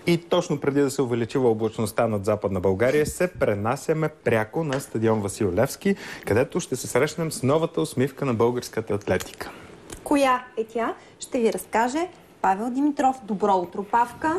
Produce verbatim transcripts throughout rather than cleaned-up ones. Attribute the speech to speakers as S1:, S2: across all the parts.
S1: И точно преди да се увеличива облачността над Западна България, се пренасяме пряко на стадион Васил Левски, където ще се срещнем с новата усмивка на българската атлетика.
S2: Коя е тя? Ще ви разкаже Павел Димитров. Добро утро, Павка!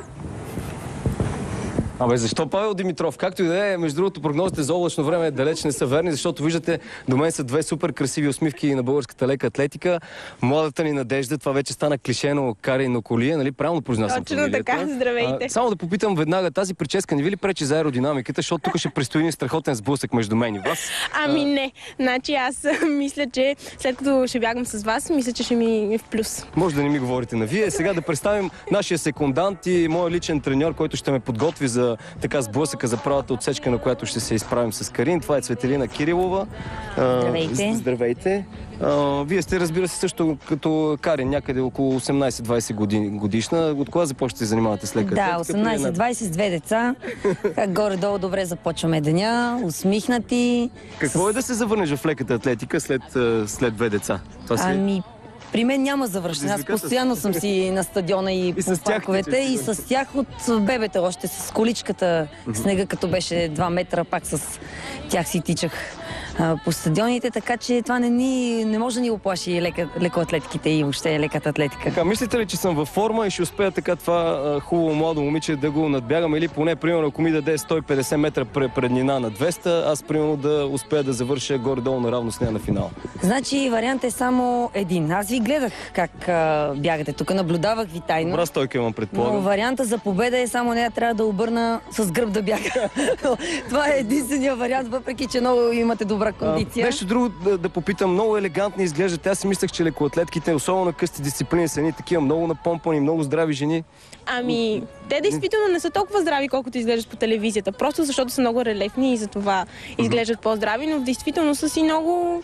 S3: Абе, защо Павел Димитров? Както и да е, между другото, прогнозите за облачно време далеч не са верни, защото виждате, до мен са две супер красиви усмивки на българската лека атлетика. Младата ни надежда, това вече стана клишено Карин Околия, нали? Правилно произнасям фамилията.
S4: Точно така, здравейте.
S3: А, само да попитам веднага, тази прическа не ви ли пречи за аеродинамиката, защото тук ще предстои един страхотен сблъсък между мен и вас?
S4: Ами не. Значи аз мисля, че след като ще бягам с вас, мисля, че ще ми е в плюс.
S3: Може да не ми говорите на вие. Сега да представим нашия секундант и моят личен треньор, който ще ме подготви за така сблъсъка за правата отсечка, на която ще се изправим с Карин. Това е Цветелина Кирилова.
S5: Здравейте.
S3: Здравейте. А, вие сте, разбира се, също като Карин, някъде около осемнайсет-двайсет години, годишна. От кога започвате да се занимавате с лека атлетика?
S5: Да, осемнайсет-двайсет с две деца. Горе-долу добре започваме деня, усмихнати.
S3: Какво
S5: с...
S3: е да се завърнеш в леката атлетика след, след две деца? Това си...
S5: Ами, при мен няма завършен. Аз постоянно съм си на стадиона и, и по парковете. И с тях от бебета, още с количката, снега като беше два метра, пак с тях си тичах а, по стадионите, така че това не, ни, не може да ни оплаши лека, лекоатлетиките и въобще леката атлетика.
S3: Така, мислите ли, че съм във форма и ще успея така това а, хубаво младо момиче да го надбягам, или поне, примерно, ако ми даде сто и петдесет метра преднина на двеста, аз, примерно, да успея да завърша горе-долу наравно с нея на финал?
S5: Значи, вариант е само един. Аз ви гледах как а, бягате. Тук наблюдавах ви тайно.
S3: Добра стойка имам, предполагам.
S5: Но варианта за победа е само нея трябва да обърна с гръб да бяга. Това е единствения вариант, въпреки че много имате добра кондиция.
S3: Нещо друго да, да попитам. Много елегантни изглеждат. Аз си мислех, че лекоатлетките, особено на късти дисциплини, са едни такива много напомпани, много здрави жени.
S4: Ами, те действително не са толкова здрави, колкото изглеждат по телевизията. Просто защото са много релефни и затова изглеждат по-здрави, но в действителност са си много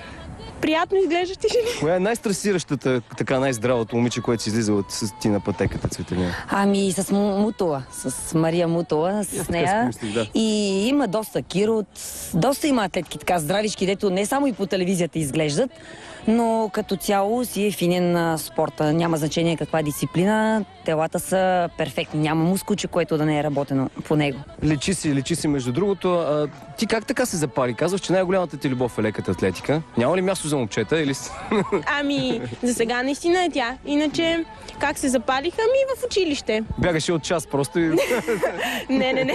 S4: приятно изглеждащи жени.
S3: Коя е най-стресиращата, така най-здравото момиче, което си излиза от ти на пътеката, Цветелина?
S5: Ами с Мутола, с Мария Мутола, с нея.
S3: Мислих, да.
S5: И има доста Кирот, доста има атлетки, така здравички, дето не само и по телевизията изглеждат, но като цяло си е финен на спорта. Няма значение каква дисциплина, телата са перфектни. Няма мускулче, което да не е работено по него.
S3: Лечи си, лечи си между другото. А, ти как така се запали? Казваш, че най-голямата ти любов е леката атлетика. Няма ли място за момчета или...
S4: Ами, за сега наистина е тя. Иначе, как се запалиха? Ами в училище.
S3: Бягаше от час просто и...
S4: не, не, не.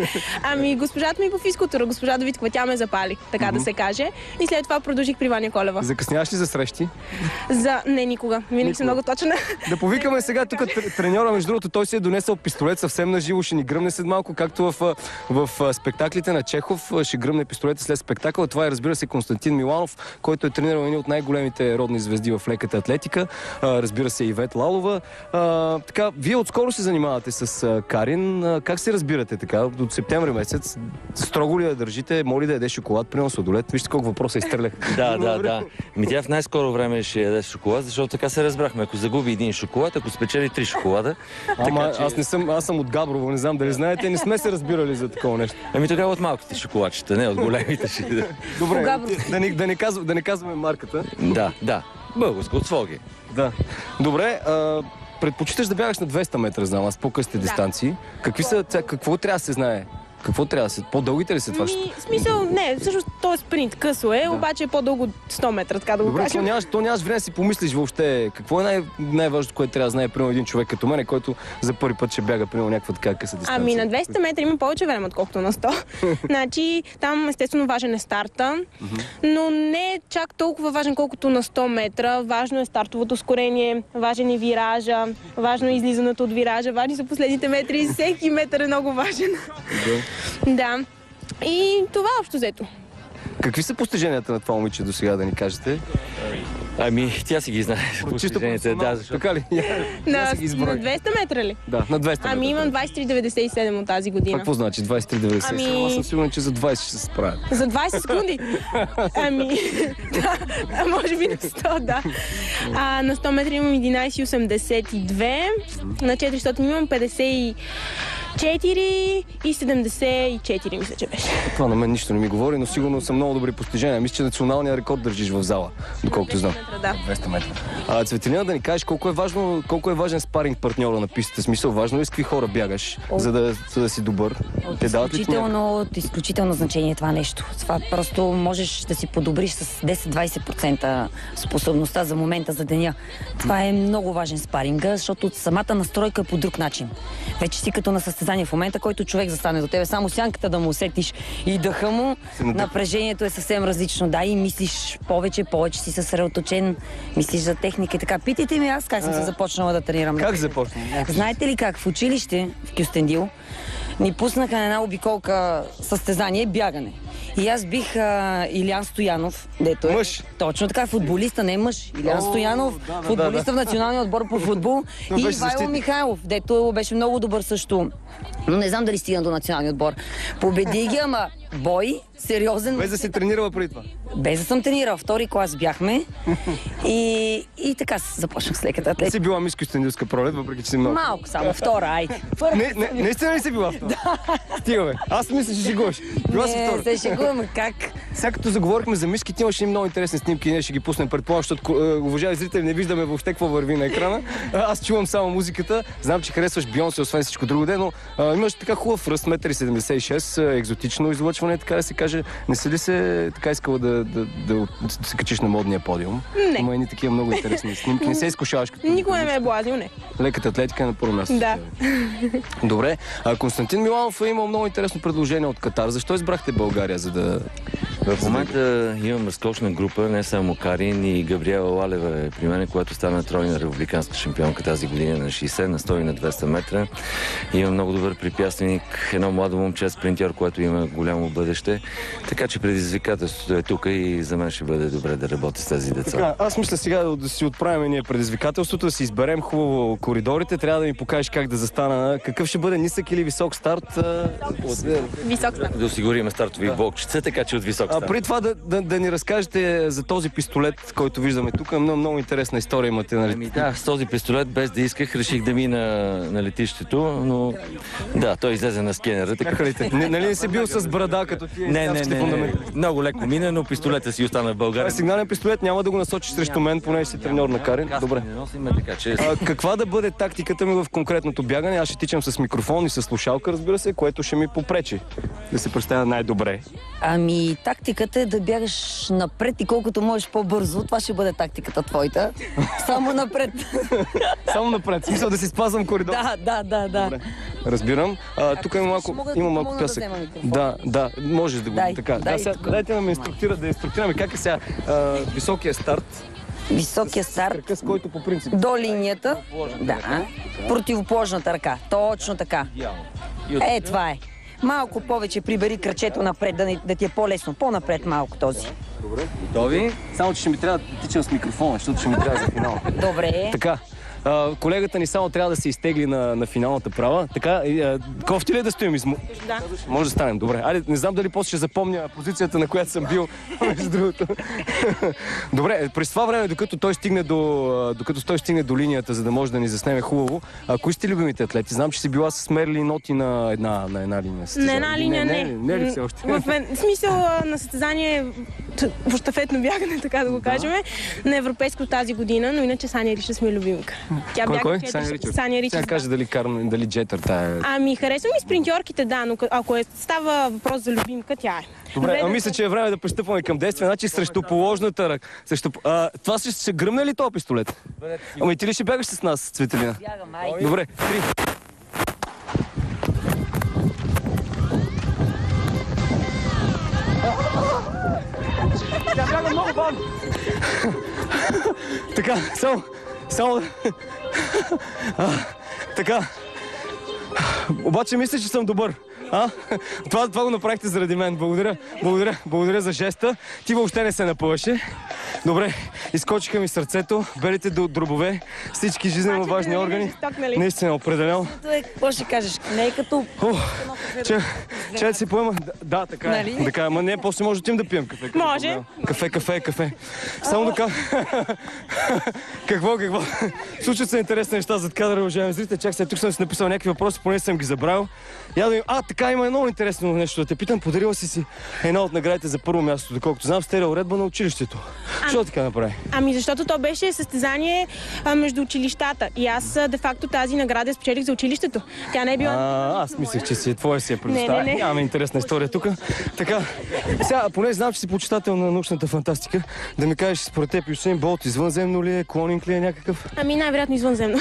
S4: Ами, госпожата ми по физкултура, госпожа Давидкова, тя ме запали, така mm-hmm. да се каже. И след това продължих при Ваня Колева.
S3: Закъсняваш ли за срещи?
S4: За... Не, никога. Винаги съм много точна.
S3: Да повикаме сега тук треньора, между другото, той си е донесъл пистолет съвсем на живо, ще ни гръмне след малко, както в, в, в спектаклите на Чехов ще гръмне пистолета след спектакъл. Това е, разбира се, Константин Миланов, който е тренирал едни от най-големите родни звезди в леката атлетика. А, разбира се, Ивет Лалова. А, така, вие отскоро се занимавате с а, Карин. А, как се разбирате така? До септември месец строго ли да държите? Моли да яде шоколад, примерно сладолет? Вижте колко въпроса изстрелях.
S6: Да, да, да. Ми тя в най-скоро време ще яде шоколад, защото така се разбрахме. Ако загуби един шоколад, ако спечели три шоколада.
S3: Ама
S6: така, че...
S3: аз не съм, аз съм от Габрово, не знам дали знаете, не сме се разбирали за такова нещо.
S6: Ами тогава от малките шоколадчета, не от големите ще.
S3: Добре, да не, да, не казв, да не казваме марката.
S6: Да, да. Българско, от Своги.
S3: Да. Добре, а, предпочиташ да бягаш на двеста метра, знам аз, по-късите да. дистанции. Какви са, какво трябва да се знае? Какво трябва да се... По-дългите ли се това?
S4: Ми, смисъл, не, всъщност то е спринт, късо е, да. Обаче е по-дълго от сто метра, така да го
S3: Добре,
S4: кажем.
S3: то нямаш, то нямаш време да си помислиш въобще. Какво е най- най-важното, което трябва да знае, примерно, един човек като мен, който за първи път ще бяга, примерно, някаква така къса дистанция?
S4: Ами на двеста метра има повече време, отколкото на сто. Значи, там естествено важен е старта, но не е чак толкова важен, колкото на сто метра. Важно е стартовото ускорение, важен е виража, важно е излизането от виража, важни са последните метри, всеки метър е много важен. Да. Да. И това общо взето.
S3: Какви са постиженията на това момиче до сега, да ни кажете?
S6: Ами, тя си ги знае. Постиженията, да, защото...
S3: Така ли?
S4: На, на двеста метра ли?
S3: Да, на двеста метра.
S4: Ами имам двайсет и три деветдесет и седем от тази година.
S3: Какво значи двайсет и три деветдесет и седем?
S4: Ами...
S3: Аз съм сигурен, че за двайсет ще се справя.
S4: За двайсет секунди? Ами, да, а може би на сто, да. А, на сто метра имам единайсет осемдесет и две, на четиристотин имам петдесет и четири и седемдесет и четири, мисля, че беше.
S3: Това на мен нищо не ми говори, но сигурно са много добри постижения. Мисля, че националния рекорд държиш в зала, доколкото знам.
S4: метра, да.
S3: двеста метра. А, Цветелина, да ни кажеш колко е важно, колко е важен спаринг партньора на пистата? Смисъл, важно ли с какви хора бягаш, за да, за да си добър?
S5: От
S3: Те дават ли
S5: изключително, от изключително значение това нещо. Това просто можеш да си подобриш с десет-двайсет процента способността за момента, за деня. Това е много важен спаринга, защото самата настройка е по друг начин. Вече си като на състезание в момента, който човек застане до тебе, само сянката да му усетиш и дъха му, напрежението е съвсем различно. Да, и мислиш повече, повече си съсредоточен, мислиш за техника и така. Питайте ми аз как съм се започнала да тренирам.
S3: Как започна?
S5: Знаете ли как? В училище в Кюстендил ни пуснаха на една обиколка състезание бягане. И аз бих а, Илян Стоянов, дето е...
S3: Мъж.
S5: Точно така, футболиста, не мъж. Илян Стоянов,
S3: О, да, да,
S5: футболиста
S3: да, да.
S5: в националния отбор по футбол.
S3: Но
S5: И
S3: беше
S5: Ивайло
S3: защитник.
S5: Михайлов, дето беше много добър също. Но не знам дали стигна до националния отбор. Победи ги, ама бой, сериозен.
S3: Без да си тренирала преди това.
S5: Без да съм тренирал. Втори клас бяхме. И, и така започнах с леката
S3: Не
S5: атлетика.
S3: си била мис Кюстендилска пролет, въпреки че си много.
S5: Малко само, втора, айде.
S3: Не, не, наистина ли си била втора? Стига, бе. Аз мисля, че шегуваш. Била си
S5: Не,
S3: втора.
S5: се шегуваме, как?
S3: Сега като заговорихме за мишките, имаше и много интересни снимки, ние ще ги пуснем предполагам, защото, е, уважаеми зрители, не виждаме въобще какво върви на екрана. А, Аз чувам само музиката, знам, че харесваш Бионсе, освен всичко друго ден, но а, имаш така хубав ръст, едно седемдесет и шест, екзотично излъчване, така да се каже. Не си ли се така искала да, да, да, да се качиш на модния подиум?
S4: Не.
S3: Има едни такива много интересни снимки. Не се изкушаваш като...
S4: Никога не ме е блазил, не.
S3: Леката атлетика е на първо място.
S4: Да.
S3: Добре. А Константин Миланов е имал много интересно предложение от Катар. Защо избрахте България, за да...
S6: В момента имам разкошна група, не само Карин и Габриела Лалева е при мен, която стана тройна републиканска шампионка тази година на шейсет, на сто и на двеста метра. Имам много добър препятственик, едно младо момче спринтьор, което има голямо бъдеще. Така че предизвикателството е тук и за мен ще бъде добре да работя с тези деца.
S3: Така, аз мисля сега да си отправим ние предизвикателството, да си изберем хубаво коридорите. Трябва да ми покажеш как да застана. Какъв ще бъде, нисък или висок старт?
S4: Висок старт.
S6: Да осигурим стартови блокчица, така че от висок
S3: А
S6: старт.
S3: преди това да, да, да ни разкажете за този пистолет, който виждаме тук. Много, много интересна история имате, нали?
S6: Ами да, с този пистолет, без да исках, реших да мина на летището, но да, той излезе на скенера. Така...
S3: Чакайте, не, нали не си бил с брада, като ти
S6: Не, не,
S3: ислямските
S6: не, не,
S3: фундаменталисти?
S6: много леко мина, но пистолета си остана в
S3: Това
S6: България.
S3: е сигнален пистолет, няма да го насочиш срещу мен, понеже си треньор на Карин. Добре.
S6: Не носим, така че...
S3: А, каква да бъде тактиката ми в конкретното бягане? Аз ще тичам с микрофон и с слушалка, разбира се, което ще ми попречи да се представя най-добре.
S5: Ами, тактиката е да бягаш напред и колкото можеш по-бързо. Това ще бъде тактиката твоята. Само напред.
S3: Само напред. В смисъл да си спазвам коридор.
S5: Да, да, да, да.
S3: Добре. Разбирам. А, тук има малко,
S5: мога да
S3: има
S5: ти
S3: малко
S5: помогна да
S3: пясък.
S5: взема микрофон?
S3: Да, да, можеш да го
S5: Дай,
S3: така.
S5: дай
S3: да, сега,
S5: тук.
S3: дайте да ме инструктира, да инструктираме как е сега а, високия старт,
S5: Високия старт
S3: кръка, с който по принцип.
S5: до линията. Да. Противоположната ръка. Точно така. Е, това е. Малко повече прибери кръчето напред, да, не- да ти е по-лесно. По-напред малко този.
S3: Готови? Само, че ще ми трябва да тичам с микрофона, защото ще ми трябва за финал.
S5: Добре.
S3: Така, а, колегата ни само трябва да се изтегли на, на финалната права. Така, и, а, кофти ли е да стоим? Измо...
S4: Да.
S3: Може да станем, добре. Айде, не знам дали после ще запомня позицията, на която съм бил, между другото. Добре, през това време, докато той стигне до, а, докато той стигне до линията, за да може да ни заснеме хубаво, а кои сте любимите атлети? Знам, че си била с Мерли Ноти на една, на една линия.
S4: На една линия не.
S3: Не, не, не ли все още?
S4: В е- смисъл а, на състезание т- в щафетно бягане, така да го кажем, на европейско тази година, но иначе Саня Ричардс ми е любимка. Тя
S3: Кой,
S4: бяга
S3: кой?
S4: четири-
S3: Саня Ричардс.
S4: Саня
S3: Сега
S4: Ричардс.
S3: каже дали карам, дали джетър тая.
S4: Ами харесвам и спринтьорките, да, но к- ако е, става въпрос за любимка, тя е.
S3: Добре, а
S4: да-
S3: мисля, че е време да пристъпваме към действие. Значи срещу положната ръка. Срещу... А, това ще, ще гръмне ли този пистолет? Ами ти ли ще бягаш с нас, Цветелина?
S5: Бягам, айде.
S3: Добре, три. Тя бяга много бавно. Така, само, само... А, така. Обаче мисля, че съм добър. А? Това, това го направихте заради мен. Благодаря, благодаря, благодаря за жеста. Ти въобще не се напъваше. Добре, изкочиха ми сърцето, белите до дробове, всички жизненно
S4: Значи,
S3: важни
S4: да не
S3: органи.
S4: беше жесток, нали?
S3: Наистина, определено.
S5: Е, какво ще кажеш? Не е като...
S3: Ух, че, че да си поема. Да, да, така е.
S5: Нали?
S3: Така е. Ама не, после може да отидем да пием кафе. Какво
S4: Може.
S3: проблема? Кафе, кафе, кафе. Само така. Какво, какво? Случват се интересни неща зад кадъра, уважаеми зрители. Чак сега тук съм си написал някакви въпроси, поне съм ги забравил. Я да им... А, така има едно интересно нещо да те питам. Подарила си си една от наградите за първо място, доколкото знам, стерео уредба на училището. Защо така направи?
S4: Ами защото то беше състезание а, между училищата. И аз а, де-факто тази награда спечелих за училището. Тя не е била...
S3: А, аз мислех, че си е твоя си я предоставя.
S4: Не, не, не.
S3: Нямаме интересна история тук. Така, сега, поне знам, че си почитател на научната фантастика. Да ми кажеш, според теб Юсейн Болт извънземно ли е, клонинг ли е някакъв?
S4: Ами най-вероятно извънземно.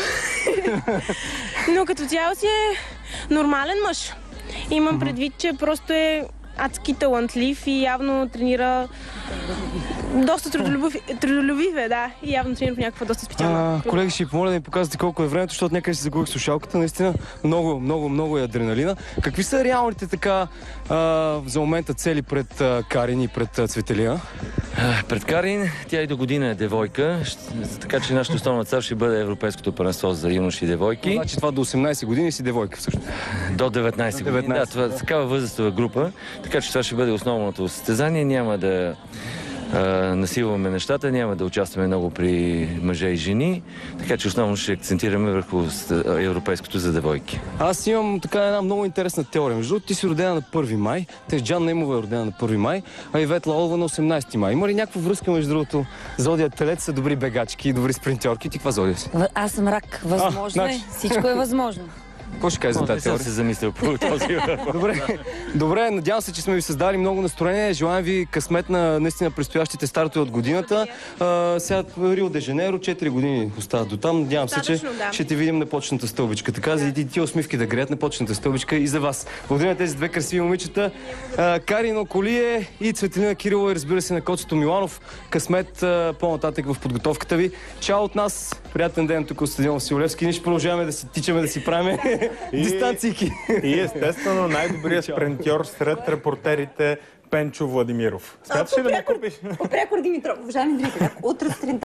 S4: Но като цяло си е нормален мъж. Имам предвид, че просто е адски талантлив и явно тренира доста трудолюбив, трудолюбив е, да. И явно тренира в някаква доста специална.
S3: А, колеги, ще ви помоля да ми показвате колко е времето, защото някъде си загубих слушалката. Наистина много, много, много е адреналина. Какви са реалните така а, за момента цели пред а, Карин и пред а, Цветелина?
S6: Пред Карин, тя и до година е девойка, така че нашата основна цел ще бъде Европейското първенство за юноши и девойки.
S3: Значи това до осемнайсет години си девойка всъщност.
S6: До деветнайсет години, да, това е такава възрастова група, така че това ще бъде основното състезание. Няма да а, насилваме нещата, няма да участваме много при мъже и жени, така че основно ще акцентираме върху европейското за девойки.
S3: Аз имам така една много интересна теория. Между другото, ти си родена на първи май, те Джан Немова е родена на първи май, а Ивет Лаолова на осемнайсети май. Има ли някаква връзка между другото? Зодия Телец са добри бегачки и добри спринтьорки. Ти каква зодия си?
S5: Аз съм рак. Възможно
S3: а,
S5: е.
S3: значи...
S5: Всичко е възможно.
S3: Какво ще кажеш за тази теория?
S6: Не съм се замислил по този въпрос.
S3: Добре, добре, надявам се, че сме ви създали много настроение. Желаем ви късмет на наистина предстоящите стартове от годината. А, сега Рио де Жанейро, четири години остават до там. Надявам се, че
S4: да.
S3: ще те видим на почната стълбичка. Така, за и тия усмивки да греят на почната стълбичка и за вас. Благодаря на тези две красиви момичета. А, Карин Околие и Цветелина Кирилова, разбира се, на Коцето Миланов. Късмет а, по-нататък в подготовката ви. Чао от нас. Приятен ден тук от стадион Васил Левски. Ние ще продължаваме да си тичаме, да си правим дистанцийки.
S1: И естествено най-добрият спринтьор сред репортерите Пенчо Владимиров. Смяташ ли да ме купиш?
S2: По прякор Димитров, уважаеми зрители, утре сутринта